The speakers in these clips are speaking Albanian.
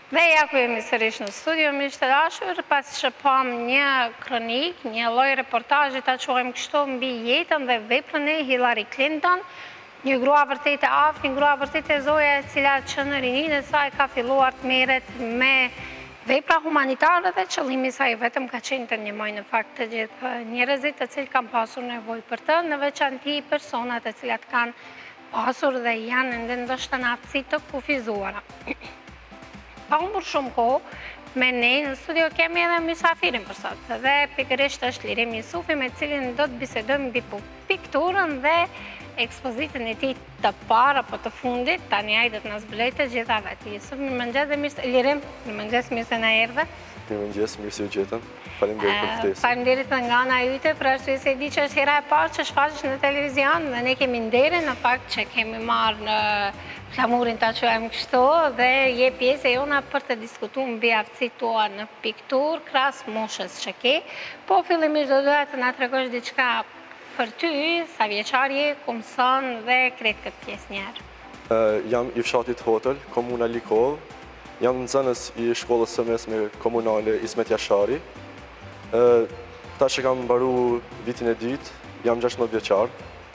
Dhe ja ku jemi sërish në studio, miq të dashur, pas që pam një kronik, një lloj reportazhi ta quajmë kështu mbi jetën dhe veprën e Hillary Clinton, një grua vërtet e aftë, një grua vërtet e zoja e cila që në rininë e saj ka filluar të merret me vepra humanitare dhe qëllimi i saj vetëm ka qenë të ndihmojë në fakt të gjithë njerëzit të cilët kanë pasur nevojë për të, në veçanti personat të cilat kanë pasur dhe janë ende ndoshta në aftësi të kufizuara. Pa humbur shumë kohë, me ne në studio kemi edhe mysafirin për sot, dhe pikërisht është Lirim Jusufi me cilin do të bisedojmë mbi pikturën dhe ekspozitën e tij të parë apo të fundit, tani ai do të na zbulojë të gjitha vetë. Jusuf, mirëmëngjes dhe mirë Lirim, mirëmëngjes, mirë se na erdhe. Mirëmëngjes, mirë se u gjetëm. Faleminderit për ftesën. Faleminderit nga ana yte për arsye se di që është hera e parë që shfaqesh në televizion dhe ne kemi nderin në fakt që kemi marrë në flamurin ta quajmë kështu dhe je pjesë e jona për të diskutuar mbi aftësitë tua në pikturë krahas moshës që ke. Po fillimisht do doja të na tregosh diçka për ty, sa vjeçar je, ku mëson dhe krejt këtë pjesë një herë. Jam i fshatit Hotel, komuna Likov. Jam nxënës i shkollës së mesme komunale Ismet Jashari. Ta që kam mbaru vitin e dytë, jam 16 vjeçar.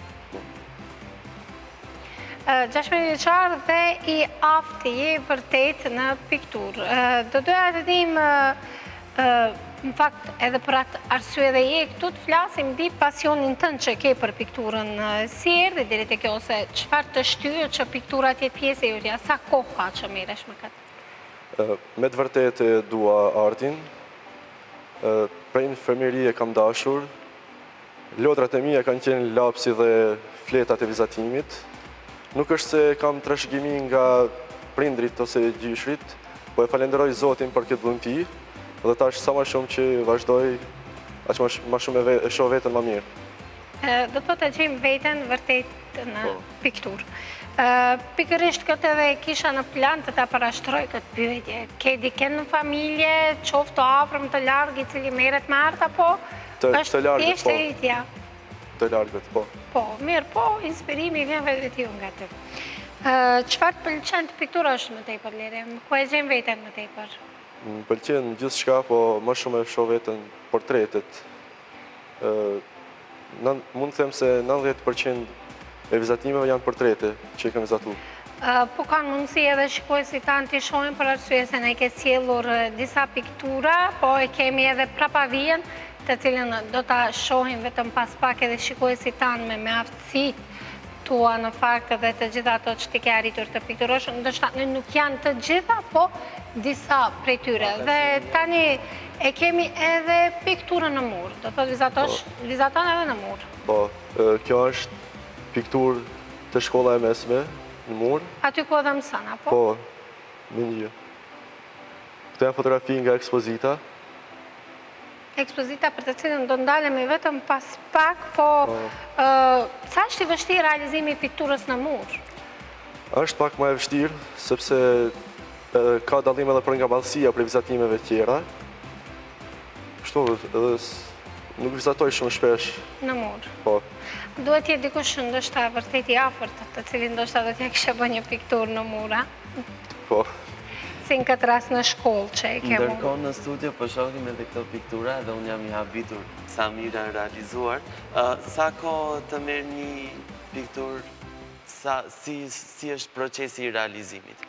16 vjeçar dhe i aftë je vërtet në pikturë. Do doja të dim, në fakt edhe për atë arsye dhe je këtu të flasim mbi pasionin tënd që ke për pikturën. Si erdhi deri te kjo, ose çfarë të shtyr që piktura të jetë pjesë e jotja? Sa kohë ka që merresh me këtë? Me të vërtetë dua artin. Prej infirmierie kam dashur. Lodrat e mia kanë qenë lapsi dhe fletat e vizatimit. Nuk është se kam trashëgimi nga prindrit ose gjyshrit, po e falenderoj Zotin për këtë vullneti dhe tash sa më shumë që vazhdoj, aq më shumë e shoh veten më mirë. Do të të gjejmë veten vërtet në pikturë. Pikërisht këtë edhe kisha në plan të ta parashtroj këtë pyetje. Ke dikën në familje, qoftë të afërm të larg i cili merret me art apo Të largët, po. Etja? Të largët, po. Po, mirë, po, inspirimi vjen vetë ti nga ty. Çfarë të pëlqen të pikturosh më tepër, Lirim? Ku e gjen veten më tepër? Më pëlqen gjithçka, po më shumë e shoh veten portretet. Mund të them se 90% e vizatimeve janë portrete që i kam vizatuar. Po kanë mundësi edhe shikuesit tanë të shohin për arsye se ne ke sjellur disa piktura, po e kemi edhe prapavijen, të cilën do ta shohin vetëm pas pak edhe shikuesit tanë me aftësitë tua në fakt dhe të gjitha ato që ti ke arritur të pikturosh, ndoshta nuk janë të gjitha, po disa prej tyre. Dhe tani e kemi edhe pikturën në mur. Do të vizaton edhe në mur. Po, kjo është pikturë të shkolla e mesme në mur. Aty ku edhe mëson, apo? Po, në një. Këto janë fotografi nga ekspozita. Ekspozita për të cilën do ndalemi vetëm pas pak, po sa është i vështirë realizimi i pikturës në mur? Është pak më e vështirë, sepse ka dallim edhe për nga ballësia për vizatimeve tjera. Kështu, nuk vizatoj shumë shpesh. Në mur? Po. Duhet jetë dikush ndoshta vërtet i afërt, të cilin ndoshta do t'ja kishe bërë një pikturë në mur, a? Po. Si në këtë rast në shkollë që e ke mund. Ndërkohë në studio po shohim edhe këto piktura dhe unë jam i habitur sa mirë janë realizuar. Sa kohë të merr një pikturë, si është procesi i realizimit?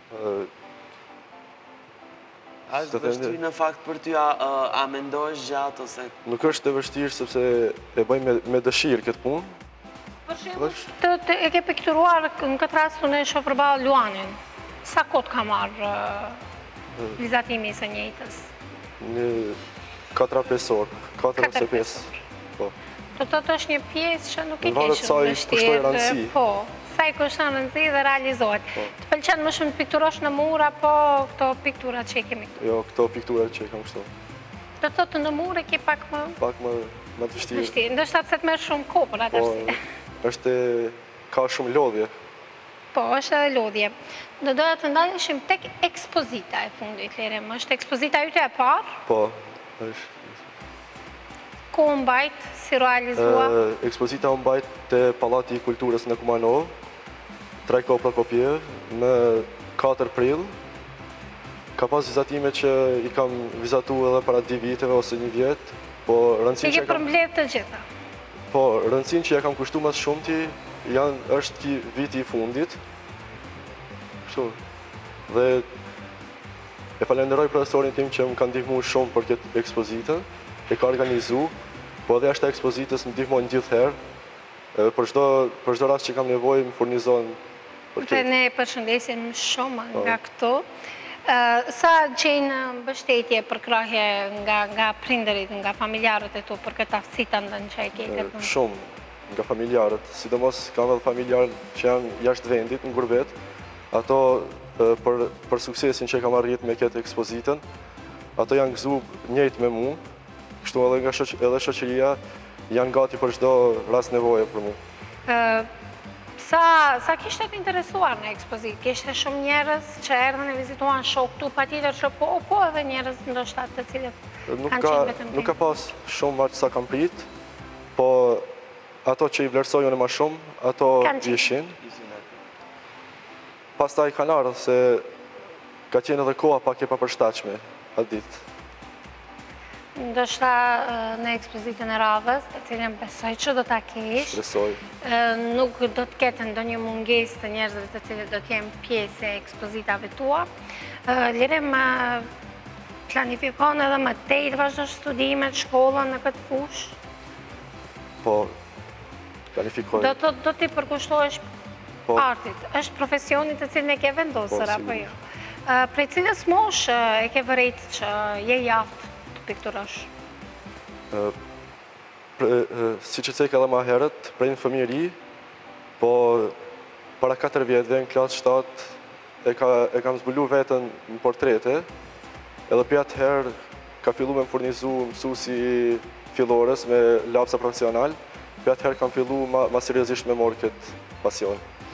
A është vështirë në fakt për ty, a mendohesh gjatë ose... Nuk është e vështirë sepse e bëj me dëshirë këtë punë. Për shembull, e ke pikturuar në këtë rast unë e shoh përballë Luanin. Sa kohë ka marrë vizatimi së njëjtës? Në 4-5 orë. 4 ose 5. Po. Do të është një pjesë që nuk e ke shumë shumë vështirë. Po. Sa i kushton rëndësi dhe realizohet. Të pëlqen më shumë të pikturosh në mur apo këto pikturat që i kemi këtu? Jo, këto pikturat që i kam kështu. Do të thotë në mur e ke pak më... Pak më të vështirë. Ndoshta pse të merr shumë kohë për atë arsye. Po, ka shumë lodhje. Po, është edhe lodhje. Do doja të ndaleshim tek ekspozita e fundit, Lirim. Është ekspozita yte e parë? Po, është. Ku u mbajt, si realizua? Ekspozita u mbajt te Pallati i Kulturës në Kumanov, Trajko Prokopjev, në 4 prill. Ka pas vizatime që i kam vizatu edhe para 2 viteve ose 1 vjet, po Ti ke përmbledh të gjitha. Po, rëndësinë që ja kam kushtu mas shumëti, është ki viti i fundit. Kështu. Dhe e falenderoj profesorin tim që më ka ndihmu shumë për këtë ekspozitën, e ka organizu, po edhe ashtë ekspozitës më ndihmojnë gjithë herë, për çdo rast që kam nevojë më furnizon për këtë. Dhe ne përshëndesim shumë nga këtu. Sa gjenë mbështetje për krahje nga prindërit, nga familjarët e tu për këtë aftësi të ndën që e ke këtë? Shumë nga familjarët, sidomos kam edhe familjarët që janë jashtë vendit, në gurbet, ato për suksesin që kam arrit me këtë ekspozitën, ato janë gëzu njëjtë me mu, kështu edhe shoqëria janë gati për çdo rast nevoje për mu. Sa kishte të interesuar në ekspozit? Kishte shumë njerëz që erdhën e vizituan shok tu, patjetër që po edhe njerëz ndoshta të cilët kanë qenë vetëm. Nuk ka pas shumë aq sa kam prit, po ato që i vlerësojnë më shumë, ato ishin. Pastaj kanë ardhur se ka qenë edhe koha pak e papërshtatshme atë ditë. Ndoshta në ekspozitën e radhës, të cilën besoj që do ta kesh, nuk do të ketë ndonjë mungesë të njerëzve të cilët do të jenë pjesë e ekspozitave tua. Lire më planifikon edhe më tej të vazhdosh studimet, shkollën në këtë fushë? Po, planifikoj. Do t'i përkushtohesh artit. Është profesionit të cilën e ke vendosur, apo jo? Prej cilës moshë e ke vërejt që je jaftë pikturash? Si që cek edhe ma herët, prej në fëmijëri, po para 4 vjetëve në klasë 7 e kam zbulu vetën në portrete, edhe për atë herë ka fillu me më furnizu mësusi fillores me lapsa profesional, për atë herë kam fillu ma seriozisht me morë këtë pasion.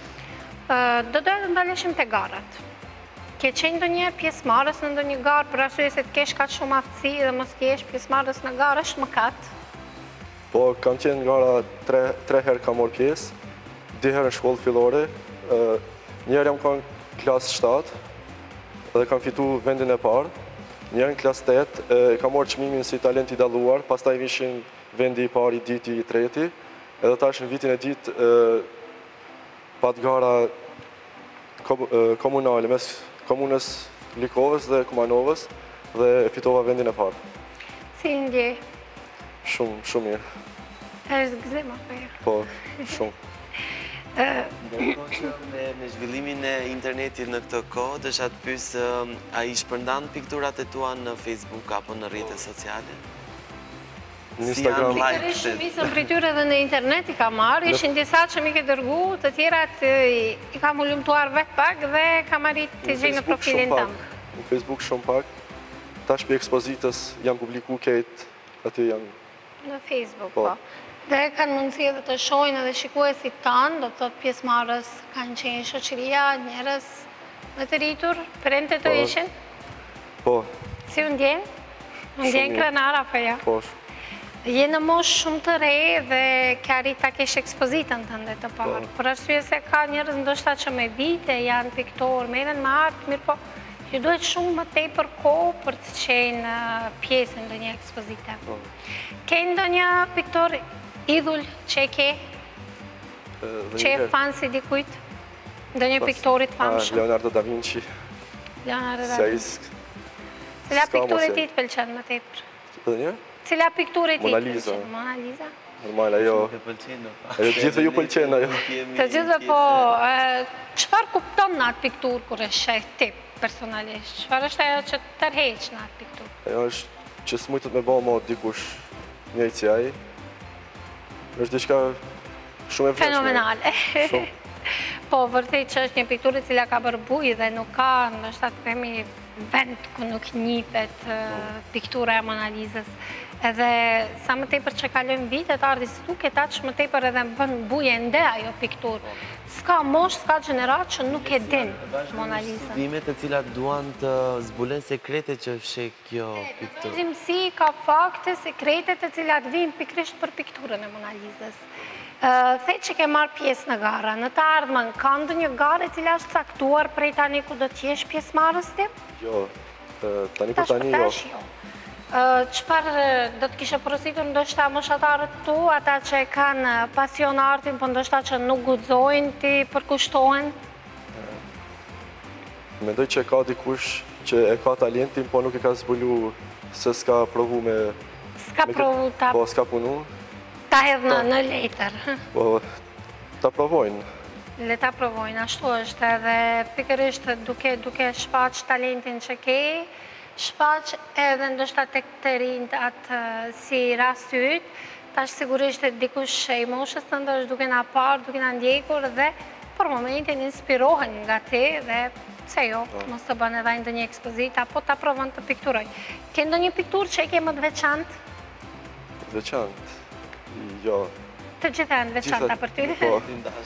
Do dojë të ndaleshim të garat. Ke qenë ndonjëherë pjesëmarrës në ndonjë garë për arsye se të kesh kaq shumë aftësi dhe mos kesh pjesëmarrës në garë, është mëkat? Po, kam qenë në gara 3 herë kam marrë pjesë, 2 herë në shkollë fillore, një herë jam kanë klasë 7 dhe kam fitu vendin e parë, një herë në klasë 8 kam marrë çmimin si talent i dalluar, pastaj vishin vendi i parë, i diti, i treti, edhe tash në vitin e ditë pat gara komunale mes komunës Likovës dhe Kumanovës dhe e fitova vendin e parë. Si ndjej? Shumë mirë. Është gëzim apo jo? Po, shumë. Ndërkohë që me zhvillimin e internetit në këtë kohë, dësha të pyesë, a i shpërndan pikturat e tua në Facebook apo në rrjetet sociale? Në Instagram. Pikërisht shumicën prej tyre dhe në internet i ka marrë, ishin disa që mi ke dërgu, të tjerat i kam ulumtuar vetë pak dhe kam arrit të gjej në profilin tëmë. Në Facebook shumë pak, tash për ekspozitës jam publiku këtë, aty jam... Në Facebook, po. Dhe kanë mundësi edhe të shojnë edhe shikuesit tanë, do të thotë pjesëmarrës kanë qenë shoqëria, njerëz më të rritur, prente të ishin? Po. Si u ndjen? U ndjen krenar apo jo? Po. Je në moshë shumë të re dhe ke arrit ta kesh ekspozitën tënde të parë. Për arsye se ka njerëz ndoshta që me vite janë piktor, merren me art, mirë po ju duhet shumë më tepër kohë për të qenë pjesë në ndonjë ekspozite. Ke ndonjë piktor idhull që e ke? Që e fan si dikujt? Ndonjë piktorit famshëm? Leonardo da Vinci. Leonardo da Vinci. Cila pikturë ti të pëlqen më tepër? Dhe një? Cila pikturë ti të Mona pëlqen? Mona Lisa? Normal, ajo gjithë ju pëlqen ajo. Të gjithë po, çfarë kupton në atë pikturë kur e sheh ti personalisht? Çfarë është ajo që tërheq në atë pikturë? Ajo është që s'mujtet me bëu më dikush njëjtë si ai. Është diçka shumë e vështirë. Fenomenale. Po, vërtet që është një pikturë e cila ka bërë bujë dhe nuk ka, ndoshta të themi, vend ku nuk njihet piktura e Mona Lisës. Edhe sa më tepër që kalojnë vitet, artistë duket aq më tepër edhe bën buje ende ajo pikturë. S'ka moshë, s'ka gjenerat që nuk e din Mona Lisa. Studimet e cilat duan të zbulen sekrete që fsheh kjo pikturë. Gjimësi ka fakte, sekrete të cilat vinë pikrisht për pikturën e Mona Lisës. The që ke marrë pjesë në gara, në të ardhmen, ka ndonjë garë e cila është caktuar prej tani ku do t'jesh pjesëmarrës ti? Jo, Tani për tani jo. Qëpar do të kishe porositur ndoshta moshatarët tu, ata që kanë pasion artin, po ndoshta që nuk guxojnë ti përkushtohen? Mendoj që ka dikush që e ka talentin, po nuk e ka zbulu se s'ka provu me... S'ka provu ta... Po, s'ka punu. Ta hedhë në letër. Po, ta provojnë. Le ta provojnë, ashtu është edhe pikërisht duke shfaq talentin që ke, shfaq edhe ndoshta tek të rinjt atë si rast yt, tash sigurisht dikush e moshës tënde është duke na parë, duke na ndjekur dhe për momentin inspirohen nga te dhe pse jo, mos të bën edhe ndonjë ekspozitë apo ta provon të pikturoj. Ke ndonjë pikturë që e ke më të veçantë? Veçantë? Jo. Të gjitha janë veçanta për ty? Po.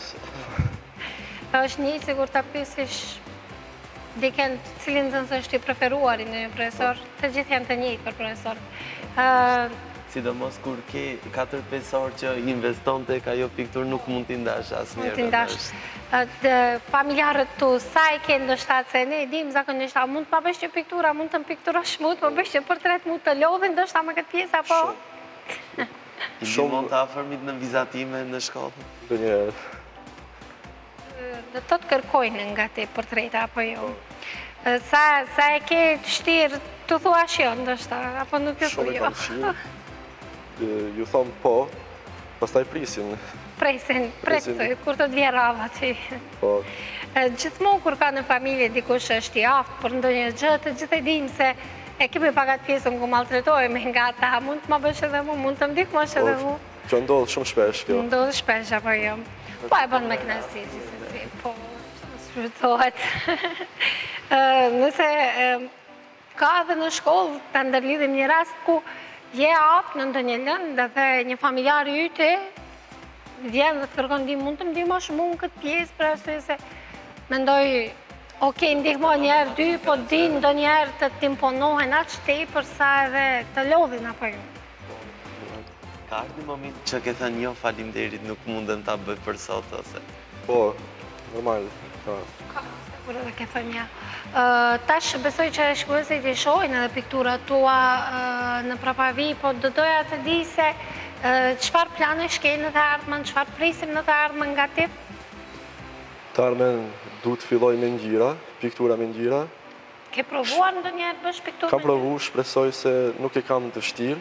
është një sigur ta pyesish diken cilin të nësë është i preferuar në një profesor, të gjithë janë të njëjtë për profesor. Sidomos kur ke 4-5 orë që investon të ka jo piktur nuk mund t'i ndash asë Mund t'i ndash. Familjarët tu, sa e ke ndoshta se ne dim zakonisht, a mund të më bësh që piktura, mund të më pikturosh mund të më bësh që portret mund të lodhin, ndoshta më këtë pjesë, apo? Shumë mund të afërmit në vizatime në shkollë? Dhe njerë. Dhe të kërkojnë nga ti portreta, apo jo? Sa e ke të shtirë, të thua shjo, ndoshta, apo nuk të thua jo? Shumë e kam shirë. Ju thomë po, pastaj prisin. Presin, kur të t'vje rava ti. Po. Gjithmonë kur ka në familje dikush është i aftë për ndonjë gjë, të gjithë e dim se e kemi pagat pjesën ku maltretojme nga ta, mund të më bësh edhe mu, mund të ndihmosh edhe mu. Që ndodhë shumë shpesh, kjo. Ndodhë shpesh, apo jo. Po e bën me knasi, gjithësësi, po, që shfrytohet. Nëse ka edhe në shkollë, të ndërlidhim një rast ku je aftë në ndonjë lëndë dhe një familjar i yte vjen dhe të kërkon ndihmë, mund të ndihmosh mu në këtë pjesë, për arsye se mendoj, okej, ndihmo njerë dy, po di ndonjëherë të t'imponohen aq tepër sa edhe të lodhin apo jo. Ka ardhur një moment që ke thënë jo, faleminderit, nuk mundem ta bëj për sot ose? Po, normal. Ka, kur edhe ke thënë ja. Tash besoj që shikuesit i shohin edhe pikturat tua në prapavi, po do doja të di se çfarë planesh ke në të ardhmen, çfarë prisim në të ardhmen nga ti? Të ardhmen du të filloj me ngjyra, piktura me ngjyra. Ke provuar ndonjëherë të bësh pikturë? Kam provu, shpresoj se nuk e kam të vështirë.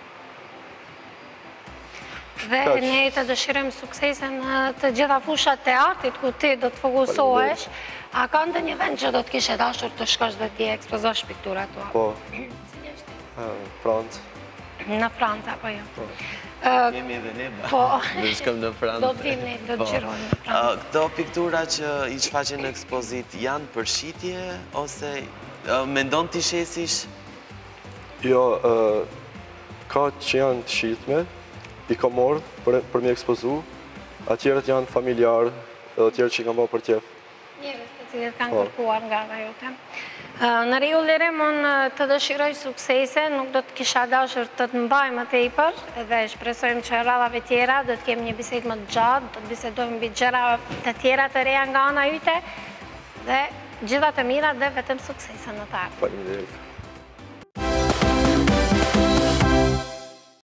Dhe ne të dëshirojmë suksese në të gjitha fushat e artit ku ti do të fokusohesh. A ka ndonjë vend që do të kishe dashur të shkosh dhe ti ekspozosh pikturat tua? Po. Cili është? Francë. Në Francë, apo jo? Jemi edhe ne, Po. Dhe shkëm në Francë. Do t'vim ne, do të gjirojnë në Francë. Këto piktura që i shfaqen në ekspozit janë për shitje, ose mendon t'i shesish? Jo, ka që janë të shitme, i ka morë për mi ekspozu, atjerët janë familjarë, edhe atjerët që i kam bërë për tjef. Njerëz të cilët kanë kërkuar nga nga jote. Në Rio Lerem, unë të dëshiroj suksese, nuk do të kisha dashur të të mbaj më tepër, dhe shpresojmë që radhave tjera do të kemi një bisedë më të gjatë, do të bisedojmë mbi gjëra të tjera të reja nga ana yte, dhe gjitha të mira dhe vetëm suksese në të ardhmen. Faleminderit.